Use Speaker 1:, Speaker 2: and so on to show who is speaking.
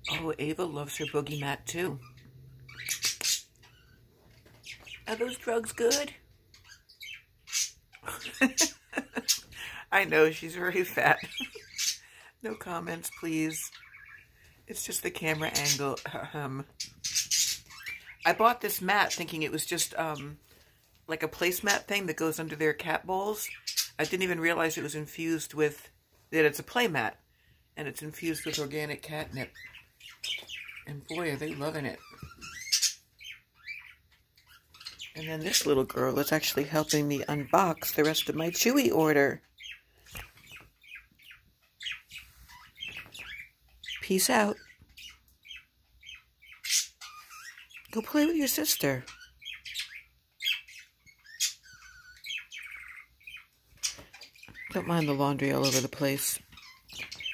Speaker 1: Oh, Ava loves her boogie mat too. Are those drugs good? I know, she's very fat. No comments, please. It's just the camera angle. I bought this mat thinking it was just like a placemat thing that goes under their cat bowls. I didn't even realize it was infused with, that it's a play mat. And it's infused with organic catnip. And boy, are they loving it. And then this little girl is actually helping me unbox the rest of my Chewy order. Peace out. Go play with your sister. Don't mind the laundry all over the place.